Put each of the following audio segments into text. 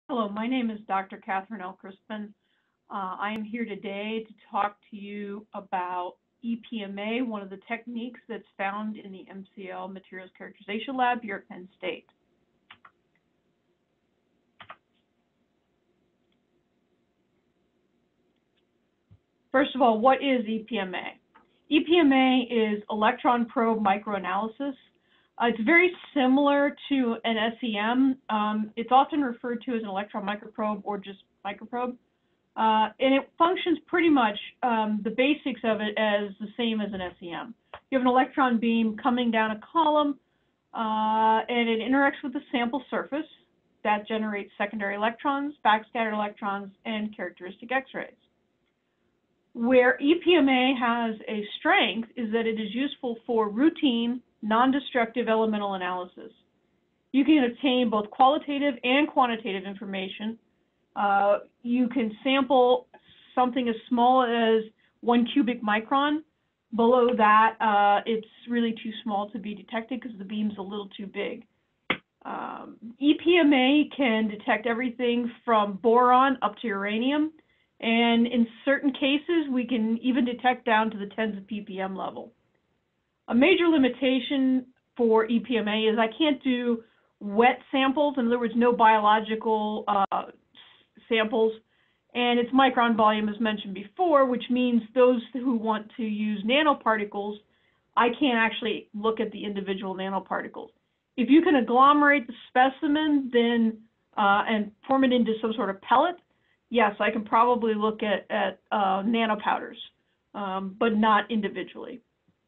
Hello, my name is Dr. Catherine L. Crispin. I am here today to talk to you about EPMA, one of the techniques that's found in the MCL Materials Characterization Lab here at Penn State. First of all, what is EPMA? EPMA is Electron Probe Microanalysis. It's very similar to an SEM. It's often referred to as an electron microprobe or just microprobe. And it functions pretty much the basics of it as the same as an SEM. You have an electron beam coming down a column, and it interacts with the sample surface. That generates secondary electrons, backscattered electrons, and characteristic X-rays. Where EPMA has a strength is that it is useful for routine, non-destructive elemental analysis. You can obtain both qualitative and quantitative information. You can sample something as small as 1 cubic micron. Below that, it's really too small to be detected because the beam's a little too big. EPMA can detect everything from boron up to uranium, and in certain cases, we can even detect down to the tens of ppm level. A major limitation for EPMA is I can't do wet samples, in other words, no biological samples, and its micron volume as mentioned before, which means those who want to use nanoparticles, I can't actually look at the individual nanoparticles. If you can agglomerate the specimen then and form it into some sort of pellet, yes, I can probably look at nanopowders, but not individually.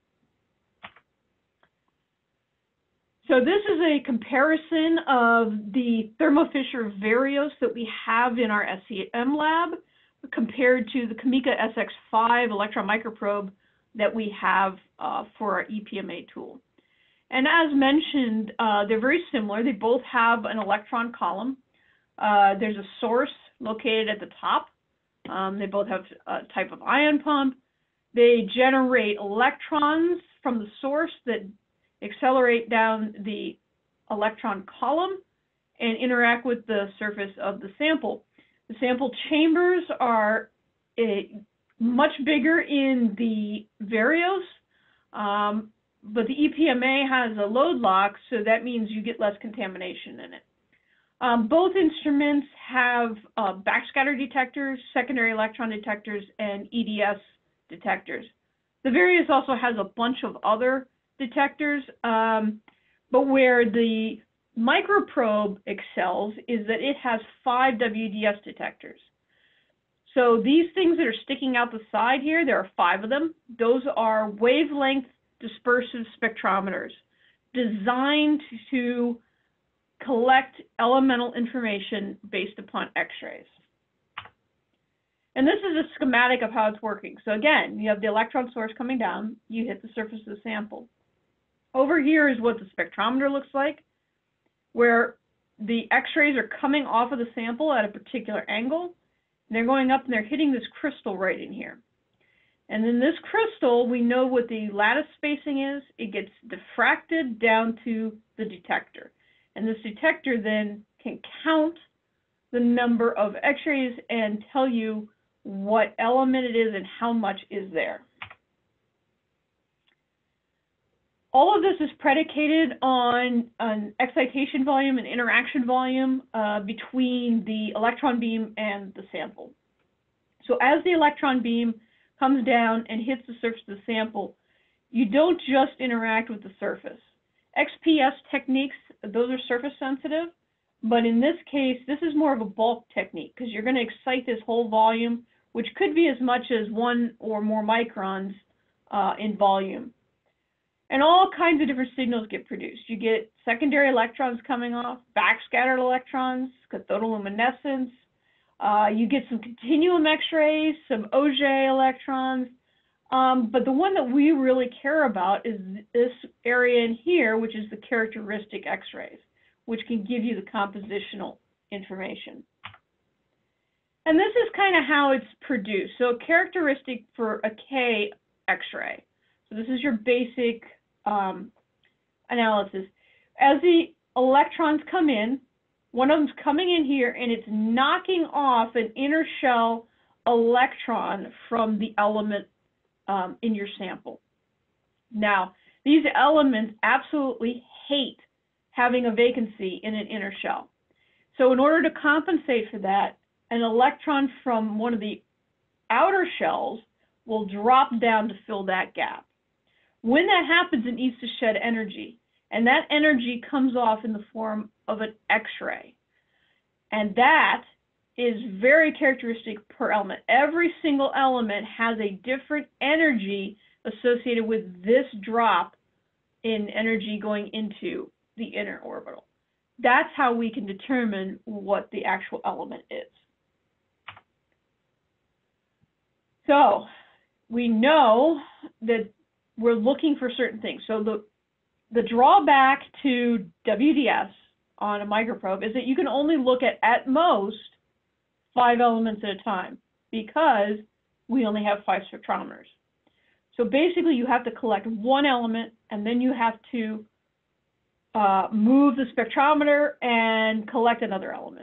So this is a comparison of the Thermo Fisher Varios that we have in our SEM lab compared to the CAMECA SX5 electron microprobe that we have for our EPMA tool. And as mentioned, they're very similar. They both have an electron column. There's a source located at the top. They both have a type of ion pump. They generate electrons from the source that accelerate down the electron column and interact with the surface of the sample. The sample chambers are much bigger in the Varios, but the EPMA has a load lock, so that means you get less contamination in it. Both instruments have backscatter detectors, secondary electron detectors, and EDS detectors. The Varios also has a bunch of other detectors, but where the microprobe excels is that it has 5 WDS detectors. So these things that are sticking out the side here, there are 5 of them. Those are wavelength dispersive spectrometers designed to collect elemental information based upon X-rays. And this is a schematic of how it's working. So again, you have the electron source coming down, you hit the surface of the sample. Over here is what the spectrometer looks like, where the X-rays are coming off of the sample at a particular angle. And they're going up and they're hitting this crystal right in here. And then this crystal, we know what the lattice spacing is. It gets diffracted down to the detector. And this detector then can count the number of X-rays and tell you what element it is and how much is there. All of this is predicated on an excitation volume and interaction volume between the electron beam and the sample. So as the electron beam comes down and hits the surface of the sample, you don't just interact with the surface. XPS techniques, those are surface sensitive, but in this case, this is more of a bulk technique because you're going to excite this whole volume, which could be as much as 1 or more microns in volume. And all kinds of different signals get produced. You get secondary electrons coming off, backscattered electrons, cathodoluminescence. You get some continuum X-rays, some Auger electrons. But the one that we really care about is this area in here, which is the characteristic X-rays, which can give you the compositional information. And this is kind of how it's produced. So a characteristic for a K X-ray. So this is your basic analysis. As the electrons come in, One of them's coming in here and it's knocking off an inner shell electron from the element in your sample. Now, these elements absolutely hate having a vacancy in an inner shell. So in order to compensate for that, an electron from one of the outer shells will drop down to fill that gap. When that happens, it needs to shed energy, and that energy comes off in the form of an X-ray. And that is very characteristic per element. Every single element has a different energy associated with this drop in energy going into the inner orbital. That's how we can determine what the actual element is. So we know that we're looking for certain things. So the drawback to WDS on a microprobe is that you can only look at most 5 elements at a time because we only have 5 spectrometers. So basically you have to collect one element and then you have to move the spectrometer and collect another element.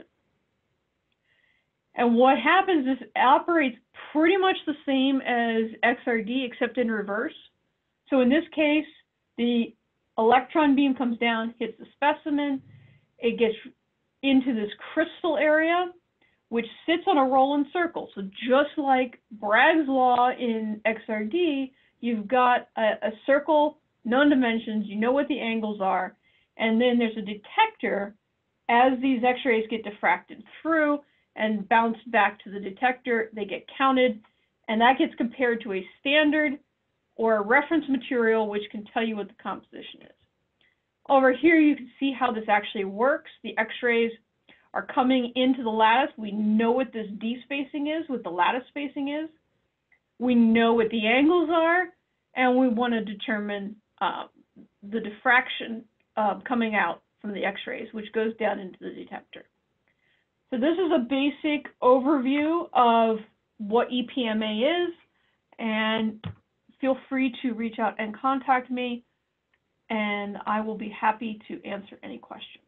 And what happens is it operates pretty much the same as XRD except in reverse. So in this case, the electron beam comes down, hits the specimen, it gets into this crystal area, which sits on a roll-in circle. So just like Bragg's law in XRD, you've got a circle, known dimensions, you know what the angles are, and then there's a detector. As these X-rays get diffracted through and bounce back to the detector, they get counted, and that gets compared to a standard or a reference material, which can tell you what the composition is. Over here, you can see how this actually works. The X-rays are coming into the lattice. We know what this D spacing is, what the lattice spacing is. We know what the angles are, and we want to determine the diffraction coming out from the X-rays, which goes down into the detector. So this is a basic overview of what EPMA is, and feel free to reach out and contact me, and I will be happy to answer any questions.